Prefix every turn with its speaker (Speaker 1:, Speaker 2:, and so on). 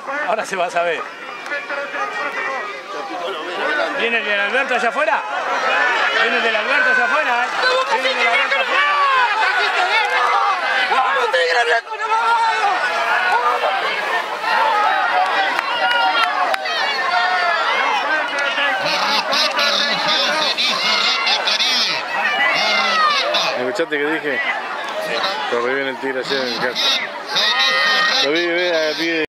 Speaker 1: Ahora se va a saber. ¿Viene el del Alberto allá afuera? ¿Viene el del Alberto allá afuera? ¿Viene el del Alberto afuera?
Speaker 2: ¡Vamos, Tigre, viejo!
Speaker 3: ¿Escuchaste que dije? Corrí bien el Tigre ayer en el caso. Lo vi,